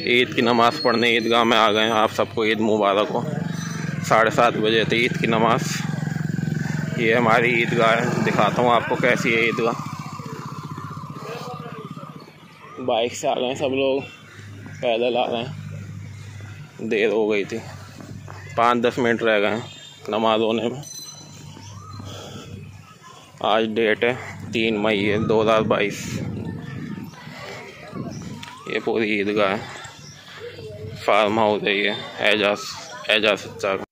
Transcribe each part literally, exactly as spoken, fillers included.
ईद की नमाज़ पढ़ने ईदगाह में आ गए हैं। आप सबको ईद मुबारक हो। साढ़े सात बजे थी ईद की नमाज़। ये हमारी ईदगाह है, दिखाता हूँ आपको कैसी है ईदगाह। बाइक से आ गए हैं सब लोग, पैदल आ रहे हैं। देर हो गई थी, पाँच दस मिनट रह गए हैं नमाज होने में। आज डेट है तीन मई है दो हज़ार बाईस। ये पूरी ईदगाह है, फार्म हाउस है ये एजाज एजाज सच्चा का।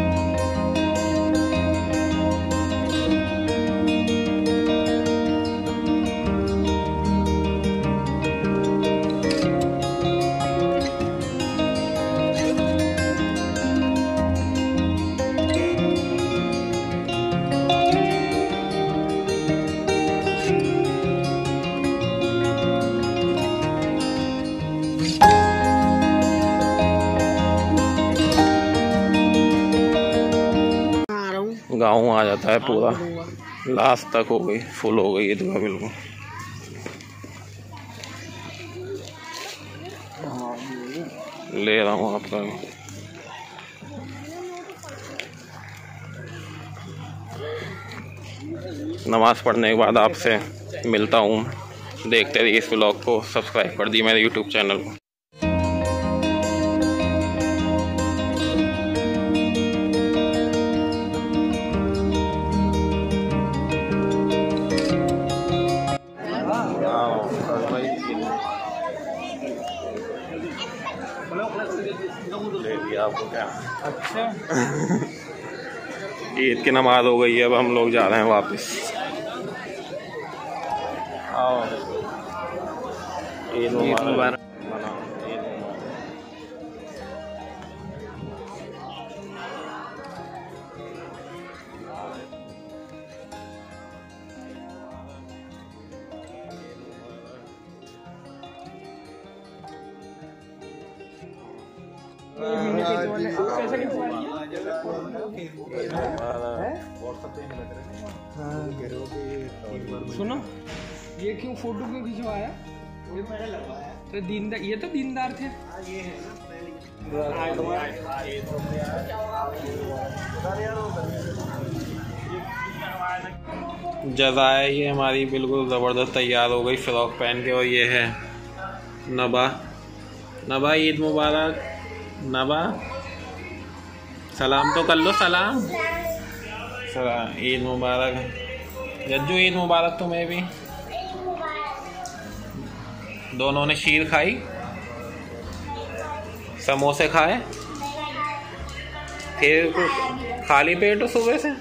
गाँव आ जाता है पूरा, लास्ट तक हो गई, फुल हो गई ईदगाह बिल्कुल। ले रहा हूँ आपका। नमाज़ पढ़ने के बाद आपसे मिलता हूँ। देखते रहिए इस व्लॉग को, सब्सक्राइब कर दी मेरे यूट्यूब चैनल को। ले लिया आपको क्या? अच्छा। ईद की नमाज हो गई है, अब हम लोग जा रहे हैं वापस। आओ ईद मुबारक। सुनो, ये क्यों फोटो क्यों खिंचवाया? तो दीनदार, ये तो दीनदार थे। जज़ाए ये हमारी बिल्कुल ज़बरदस्त तैयार हो गई फ्रॉक पहन के। और ये है नबा। नबा ईद मुबारक। नबा सलाम तो कर लो, सलाम सलाम। ईद मुबारक जज्जू, ईद मुबारक तुम्हें भी। दोनों ने शीर खाई, समोसे खाए, फिर खाली पेट हो सुबह से।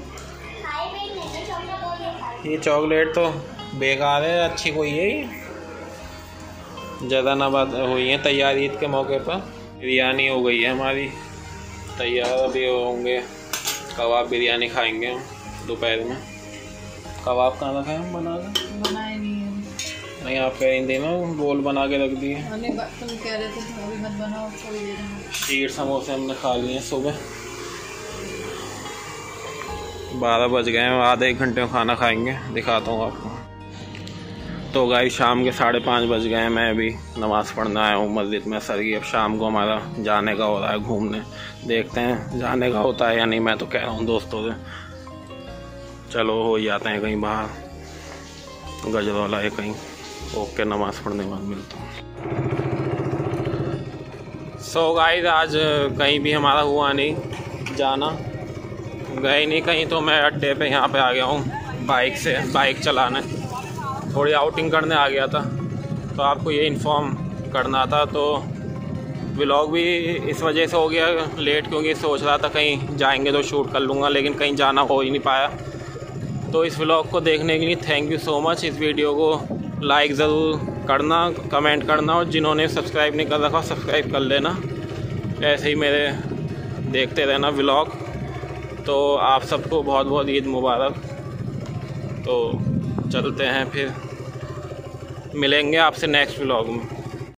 ये चॉकलेट तो बेकार है, अच्छी कोई है ये। ज़्यादा नबाद हुई है तैयार ईद के मौके पर। बिरयानी हो गई है हमारी तैयार, अभी होंगे कबाब बिरयानी खाएंगे हम दोपहर में। कबाब कहाँ रखा है? हम बना के बनाए नहीं है। नहीं आप कह रही थी ना गोल बना के रख दिए। तुम कह रहे थे अभी मत बनाओ, थोड़ी देर में। शीर समोसे हमने खा लिए हैं सुबह। बारह बज गए हैं, आधे एक घंटे में खाना खाएंगे, दिखाता हूँ आपको। तो गाइस शाम के साढ़े पाँच बज गए हैं। मैं अभी नमाज़ पढ़ने आया हूँ मस्जिद में सर की। अब शाम को हमारा जाने का हो रहा है घूमने, देखते हैं जाने का होता है या नहीं। मैं तो कह रहा हूँ दोस्तों से चलो हो जाते हैं कहीं बाहर, गजरौला है कहीं। ओके, नमाज़ पढ़ने के बाद मिलता हूँ। सो गाइस आज कहीं भी हमारा हुआ नहीं जाना, गए नहीं कहीं। तो मैं अड्डे पे यहाँ पे आ गया हूँ बाइक से, बाइक चलाने। थोड़ी आउटिंग करने आ गया था, तो आपको ये इन्फॉर्म करना था। तो व्लॉग भी इस वजह से हो गया लेट, क्योंकि सोच रहा था कहीं जाएंगे तो शूट कर लूँगा, लेकिन कहीं जाना हो ही नहीं पाया। तो इस व्लॉग को देखने के लिए थैंक यू सो मच। इस वीडियो को लाइक ज़रूर करना, कमेंट करना, और जिन्होंने सब्सक्राइब नहीं कर रखा सब्सक्राइब कर लेना। ऐसे ही मेरे देखते रहना व्लॉग। तो आप सबको बहुत बहुत ईद मुबारक। तो चलते हैं, फिर मिलेंगे आपसे नेक्स्ट व्लॉग में।